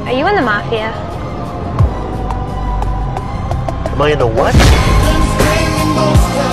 Are you in the mafia? Am I in the what?